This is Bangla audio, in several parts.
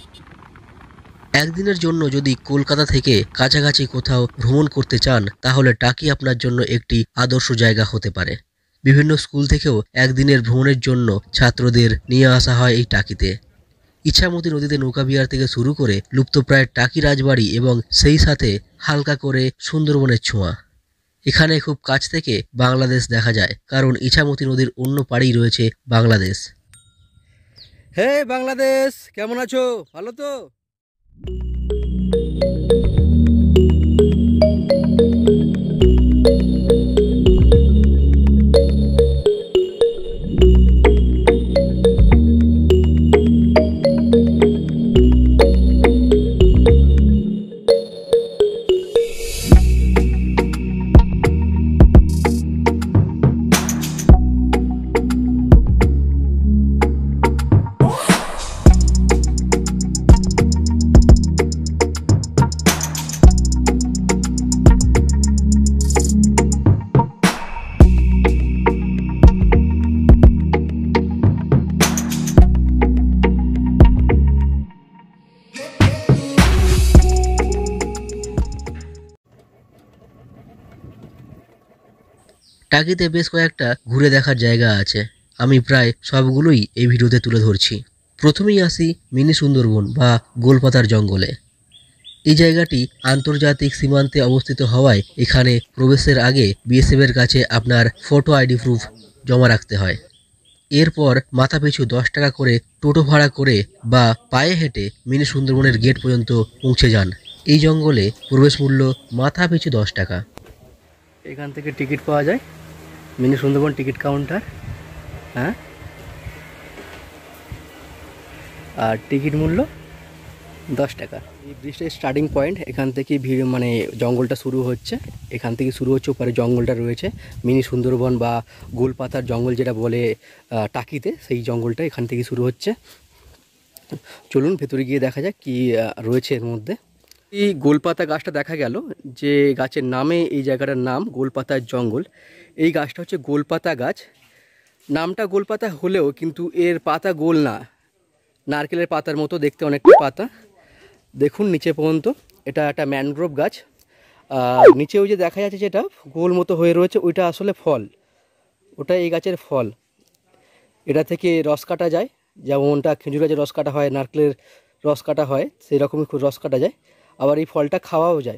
একদিনের জন্য যদি কলকাতা থেকে কাছাকাছি কোথাও ভ্রমণ করতে চান তাহলে টাকি আপনার জন্য একটি আদর্শ জায়গা হতে পারে। বিভিন্ন স্কুল থেকেও একদিনের ভ্রমণের জন্য ছাত্রদের নিয়ে আসা হয় এই টাকিতে। ইছামতি নদীতে নৌকাবিহার থেকে শুরু করে লুপ্তপ্রায় টাকি রাজবাড়ি এবং সেই সাথে হালকা করে সুন্দরবনের ছোঁয়া। এখানে খুব কাছ থেকে বাংলাদেশ দেখা যায়, কারণ ইছামতি নদীর অন্য পাড়েই রয়েছে বাংলাদেশ। হে বাংলাদেশ, কেমন আছো? ভালো তো? টাকিতে বেশ কয়েকটা ঘুরে দেখার জায়গা আছে, আমি প্রায় সবগুলোই এই ভিডিওতে তুলে ধরছি। প্রথমেই আসি মিনি সুন্দরবন বা গোলপাতার জঙ্গলে। এই জায়গাটি আন্তর্জাতিক সীমান্তে অবস্থিত হওয়ায় এখানে প্রবেশের আগে বিএসএফের কাছে আপনার ফটো আইডি প্রুফ জমা রাখতে হয়। এরপর মাথাপিছু 10 টাকা করে টোটো ভাড়া করে বা পায়ে হেঁটে মিনি সুন্দরবনের গেট পর্যন্ত পৌঁছে যান। এই জঙ্গলে প্রবেশ মূল্য মাথাপিছু 10 টাকা। এখান থেকে টিকিট পাওয়া যায়, মিনি সুন্দরবন টিকিট কাউন্টার। হ্যাঁ, আর টিকিট মূল্য 10 টাকা। এই ব্রিজের স্টার্টিং পয়েন্ট, এখান থেকে ভিড় মানে জঙ্গলটা শুরু হচ্ছে। এখান থেকে শুরু হচ্ছে, উপরে জঙ্গলটা রয়েছে মিনি সুন্দরবন বা গোলপাতার জঙ্গল যেটা বলে টাকিতে, সেই জঙ্গলটা এখান থেকে শুরু হচ্ছে। চলুন ভেতরে গিয়ে দেখা যাক কি রয়েছে এর মধ্যে। এই গোলপাতা গাছটা দেখা গেল, যে গাছের নামে এই জায়গাটার নাম গোলপাতার জঙ্গল। এই গাছটা হচ্ছে গোলপাতা গাছ। নামটা গোলপাতা হলেও কিন্তু এর পাতা গোল না, নারকেলের পাতার মতো দেখতে অনেকটা পাতা। দেখুন নিচে পর্যন্ত, এটা একটা ম্যানগ্রোভ গাছ। আর নিচে ওই যে দেখা যাচ্ছে যেটা গোল মতো হয়ে রয়েছে, ওইটা আসলে ফল, ওটা এই গাছের ফল। এটা থেকে রস কাটা যায়, যেমনটা খেজুর গাছের রস কাটা হয়, নারকেলের রস কাটা হয়, সেই রকমই রস কাটা যায়। আবার এই ফলটা খাওয়াও যায়।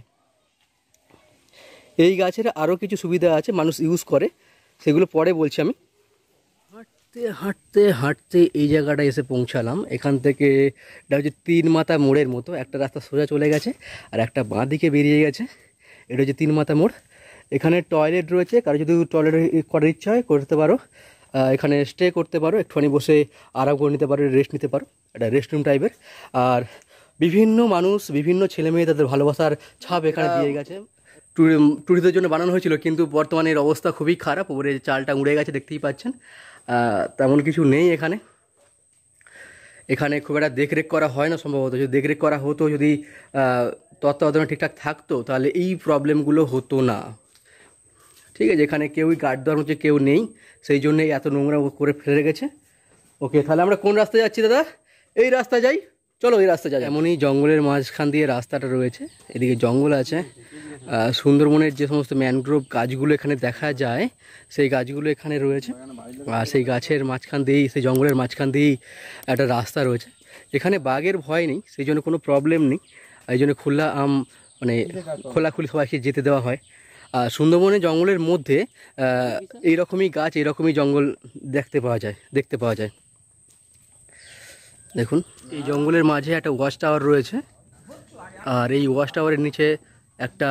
এই গাছের আরও কিছু সুবিধা আছে, মানুষ ইউজ করে, সেগুলো পরে বলছি আমি। হাঁটতে হাঁটতে হাঁটতে এই জায়গাটা এসে পৌঁছালাম। এখান থেকে এটা হচ্ছে 3 মাথা মোড়ের মতো, একটা রাস্তা সোজা চলে গেছে আর একটা বাঁ দিকে বেরিয়ে গেছে। এটা হচ্ছে 3 মাথা মোড়। এখানে টয়লেট রয়েছে, কারো যদি টয়লেট করার ইচ্ছা হয় করতে পারো। এখানে স্টে করতে পারো, একটুখানি বসে আরাম করে নিতে পারো, রেস্ট নিতে পারো। এটা রেস্টরুম টাইপের। আর বিভিন্ন মানুষ, বিভিন্ন ছেলেমেয়ে তাদের ভালোবাসার ছাপ এখানে দিয়ে গেছে। ট্যুরিস্টদের জন্য বানানো হয়েছিল, কিন্তু বর্তমানে এর অবস্থা খুবই খারাপ। ওপরে চালটা উড়ে গেছে, দেখতেই পাচ্ছেন। তেমন কিছু নেই এখানে। এখানে খুব একটা দেখরেখ করা হয় না সম্ভবত। যদি দেখরেখ করা হতো, যদি তত্ত্বাবধান ঠিকঠাক থাকতো, তাহলে এই প্রবলেমগুলো হতো না। ঠিক আছে, এখানে কেউই গার্ড দেওয়ার মধ্যে কেউ নেই, সেই জন্যই এত নোংরা করে ফেলে রেখেছে। ওকে, তাহলে আমরা কোন রাস্তায় যাচ্ছি দাদা? এই রাস্তা যাই, চলো এই রাস্তা যাই। এমনই জঙ্গলের মাঝখান দিয়ে রাস্তাটা রয়েছে, এদিকে জঙ্গল আছে। সুন্দরবনের যে সমস্ত ম্যানগ্রোভ গাছগুলো এখানে দেখা যায়, সেই গাছগুলো এখানে রয়েছে। আর সেই গাছের মাঝখান দিয়েই, সেই জঙ্গলের মাঝখান দিয়েই একটা রাস্তা রয়েছে। এখানে বাঘের ভয় নেই, সেই জন্য কোনো প্রবলেম নেই। এই জন্য মানে খোলাখুলি সবাইকে যেতে দেওয়া হয়। আর সুন্দরবনের জঙ্গলের মধ্যে এইরকমই গাছ, এইরকমই জঙ্গল দেখতে পাওয়া যায়। দেখুন, এই জঙ্গলের মাঝে একটা ওয়াচ টাওয়ার রয়েছে, আর এই ওয়াচ টাওয়ারের নিচে একটা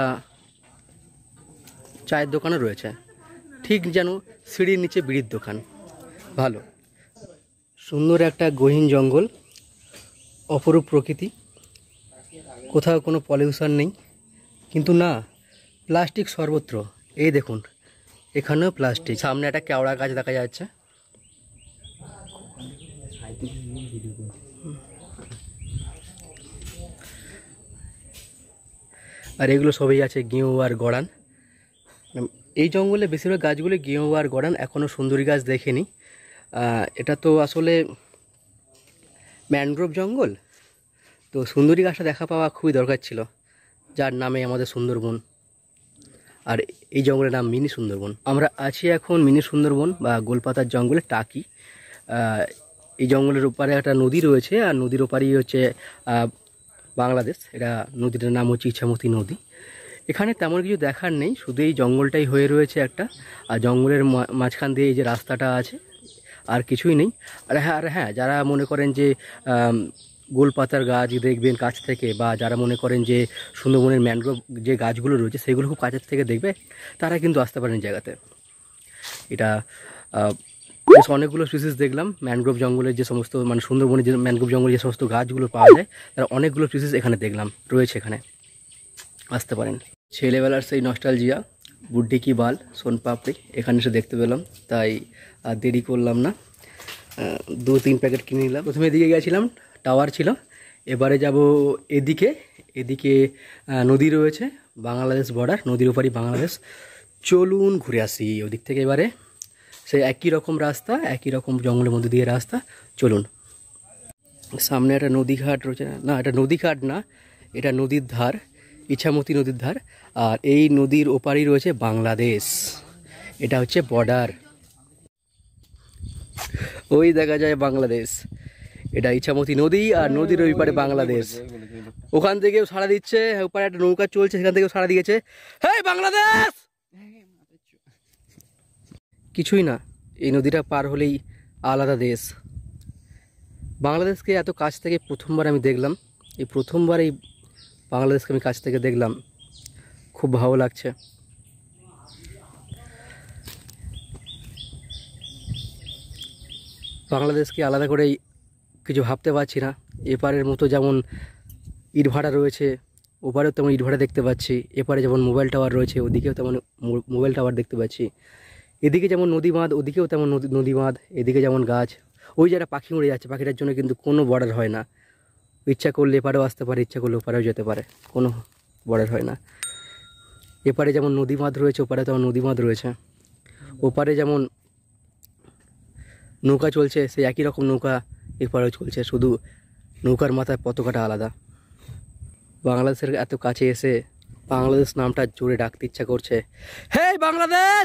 চায়ের দোকানও রয়েছে, ঠিক যেন সিঁড়ির নিচে বিড়ির দোকান। ভালো সুন্দর একটা গহীন জঙ্গল, অপরূপ প্রকৃতি, কোথাও কোনো পলিউশন নেই। কিন্তু না, প্লাস্টিক সর্বত্র। এই দেখুন, এখানেও প্লাস্টিক। সামনে একটা কেওড়া গাছ দেখা যাচ্ছে। আর এগুলো সবই আছে গেঁয়ো আর গড়ান। এই জঙ্গলে বেশিরভাগ গাছগুলো গেঁয়ো আর গড়ান, এখনও সুন্দরী গাছ দেখেনি। এটা তো আসলে ম্যানগ্রোভ জঙ্গল, তো সুন্দরী গাছটা দেখা পাওয়া খুবই দরকার ছিল, যার নামে আমাদের সুন্দরবন, আর এই জঙ্গলের নাম মিনি সুন্দরবন। আমরা আছি এখন মিনি সুন্দরবন বা গোলপাতার জঙ্গলে টাকি। এই জঙ্গলের ওপারে একটা নদী রয়েছে, আর নদীর ওপারেই হচ্ছে বাংলাদেশ। এটা নদীটার নাম হচ্ছে ইছামতি নদী। এখানে তেমন কিছু দেখার নেই, শুধু এই জঙ্গলটাই হয়ে রয়েছে একটা, আর জঙ্গলের মাঝখান দিয়ে এই যে রাস্তাটা আছে, আর কিছুই নেই। আর হ্যাঁ, যারা মনে করেন যে গোলপাতার গাছ দেখবেন কাছ থেকে, বা যারা মনে করেন যে সুন্দরবনের ম্যানগ্রোভ যে গাছগুলো রয়েছে সেগুলো খুব কাছের থেকে দেখবে, তারা কিন্তু আসতে পারেন জায়গাতে। এটা বেশ অনেকগুলো স্পিসিস দেখলাম ম্যানগ্রোভ জঙ্গলের যে সমস্ত, মানে সুন্দরবনের যে ম্যানগ্রোভ জঙ্গলের যে সমস্ত গাছগুলো পাওয়া যায়, তার অনেকগুলো স্পিসিস এখানে দেখলাম রয়েছে, এখানে আসতে পারেন। ছেলেবেলার সেই নস্টালজিয়া, বুড্ডি কি বাল, সোনপাপড়ি এখানে এসে দেখতে পেলাম, তাই আর দেরি করলাম না, 2-3 প্যাকেট কিনে নিলাম। প্রথমে এদিকে গেছিলাম, টাওয়ার ছিল, এবারে যাব এদিকে। এদিকে নদী রয়েছে, বাংলাদেশ বর্ডার, নদীর ওপারই বাংলাদেশ। চলুন ঘুরে আসি ওদিক থেকে। এবারে সেই একই রকম রাস্তা, একই রকম জঙ্গলের মধ্যে দিয়ে রাস্তা, চলুন। সামনে একটা নদীঘাট রয়েছে, না এটা নদীঘাট না, এটা নদীর ধার, ইছামতি নদীর ধার, আর এই নদীর ওপারই রয়েছে বাংলাদেশ। এটা হচ্ছে বর্ডার, ওই দেখা যায় বাংলাদেশ। এটা ইছামতি নদী, আর নদীর ওই পারে বাংলাদেশ। ওখান থেকেও সাড়া দিচ্ছে, ওপারে একটা নৌকা চলছে, সেখান থেকেও সাড়া দিয়েছে, হেই বাংলাদেশ। কিছুই না, এই নদীটা পার হলেই আলাদা দেশ। বাংলাদেশকে এত কাছ থেকে প্রথমবার আমি দেখলাম, এই প্রথমবার এই বাংলাদেশকে আমি কাছ থেকে দেখলাম, খুব ভালো লাগছে। বাংলাদেশকে আলাদা করে কিছু ভাবতে পারছি না। এপারের মতো যেমন ইটভাটা রয়েছে, ওপারেও তেমন ইটভাটা দেখতে পাচ্ছি। এপারে যেমন মোবাইল টাওয়ার রয়েছে, ওদিকেও তেমন মোবাইল টাওয়ার দেখতে পাচ্ছি। এদিকে যেমন নদী বাঁধ, ওদিকেও তেমন নদী বাঁধ। এদিকে যেমন গাছ, ওই যে একটা পাখি উড়ে যাচ্ছে, পাখিটার জন্য কিন্তু কোনো বর্ডার হয় না। ইচ্ছা করলে এপারেও আসতে পারে, ইচ্ছা করলে ওপারেও যেতে পারে, কোনো বর্ডার হয় না। এপারে যেমন নদী বাঁধ রয়েছে, ওপারে তেমন নদী বাঁধ রয়েছে। ওপারে যেমন নৌকা চলছে, সেই একই রকম নৌকা এপারেও চলছে, শুধু নৌকার মাথায় পতাকাটা আলাদা। বাংলাদেশের এত কাছে এসে বাংলাদেশ নামটা জোরে ডাকতে ইচ্ছা করছে, হেই বাংলাদেশ।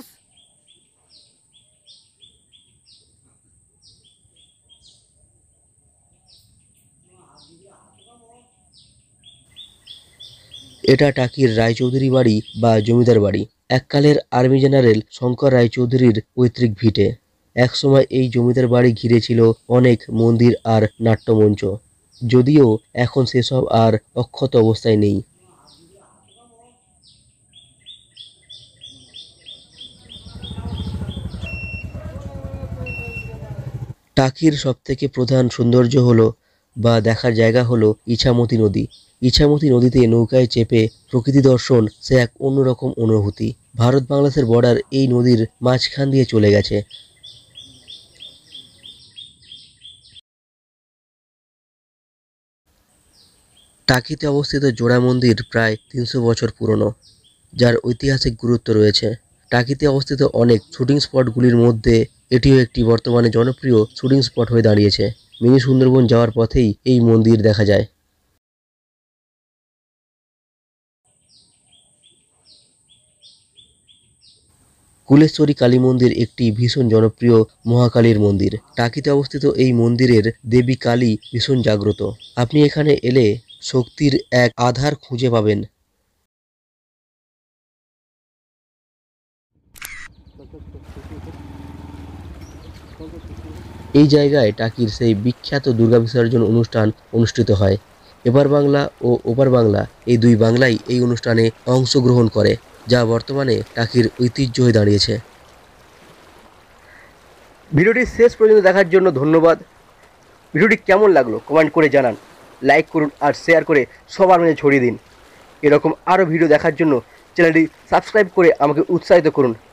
এটা টাকির রায়চৌধুরী বাড়ি বা জমিদার বাড়ি। এককালের আর্মি জেনারেল শঙ্কর রায়চৌধুরীর পৈতৃক ভিটে। একসময় এই জমিদার বাড়ি ঘিরে ছিল অনেক মন্দির আর নাট্যমঞ্চ, যদিও এখন সেসব আর অক্ষত অবস্থায় নেই। টাকির সবথেকে প্রধান সৌন্দর্য হলো বা দেখার জায়গা হলো ইছামতি নদী। ইছামতি নদীতে নৌকায় চেপে প্রকৃতি দর্শন সে এক অন্যরকম অনুভূতি। ভারত বাংলাদেশের বর্ডার এই নদীর মাঝখান দিয়ে চলে গেছে। টাকিতে অবস্থিত জোড়া মন্দির প্রায় 300 বছর পুরনো, যার ঐতিহাসিক গুরুত্ব রয়েছে। টাকিতে অবস্থিত অনেক শুটিং স্পটগুলির মধ্যে এটিও একটি বর্তমানে জনপ্রিয় শুটিং স্পট হয়ে দাঁড়িয়েছে। মিনি সুন্দরবন যাওয়ার পথেই এই মন্দির দেখা যায়। কুলেশ্বরী কালী মন্দির একটি ভীষণ জনপ্রিয় মহাকালীর মন্দির। টাকিতে অবস্থিত এই মন্দিরের দেবী কালী ভীষণ জাগ্রত। আপনি এখানে এলে শক্তির এক আধার খুঁজে পাবেন। এই জায়গায় টাকির সেই বিখ্যাত দুর্গা বিসর্জন অনুষ্ঠান অনুষ্ঠিত হয়। এপার বাংলা ও ওপার বাংলা এই দুই বাংলাই এই অনুষ্ঠানে অংশগ্রহণ করে, যা বর্তমানে টাকির ঐতিহ্য হয়ে দাঁড়িয়েছে। ভিডিওটি শেষ পর্যন্ত দেখার জন্য ধন্যবাদ। ভিডিওটি কেমন লাগলো কমেন্ট করে জানান, লাইক করুন আর শেয়ার করে সবার মাঝে ছড়িয়ে দিন। এরকম আরও ভিডিও দেখার জন্য চ্যানেলটি সাবস্ক্রাইব করে আমাকে উৎসাহিত করুন।